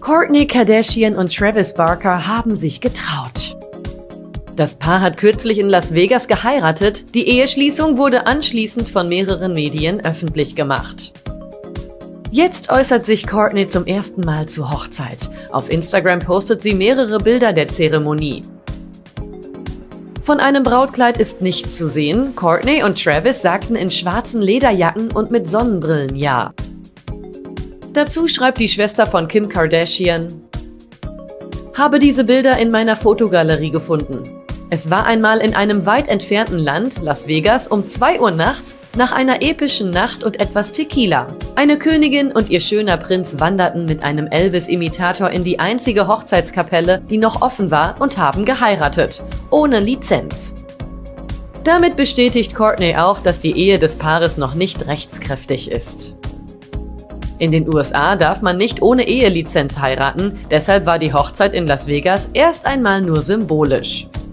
Kourtney Kardashian und Travis Barker haben sich getraut. Das Paar hat kürzlich in Las Vegas geheiratet. Die Eheschließung wurde anschließend von mehreren Medien öffentlich gemacht. Jetzt äußert sich Kourtney zum ersten Mal zur Hochzeit. Auf Instagram postet sie mehrere Bilder der Zeremonie. Von einem Brautkleid ist nichts zu sehen. Kourtney und Travis sagten in schwarzen Lederjacken und mit Sonnenbrillen ja. Dazu schreibt die Schwester von Kim Kardashian: „Habe diese Bilder in meiner Fotogalerie gefunden. Es war einmal in einem weit entfernten Land, Las Vegas, um 2 Uhr nachts, nach einer epischen Nacht und etwas Tequila. Eine Königin und ihr schöner Prinz wanderten mit einem Elvis-Imitator in die einzige Hochzeitskapelle, die noch offen war, und haben geheiratet. Ohne Lizenz." Damit bestätigt Kourtney auch, dass die Ehe des Paares noch nicht rechtskräftig ist. In den USA darf man nicht ohne Ehelizenz heiraten, deshalb war die Hochzeit in Las Vegas erst einmal nur symbolisch.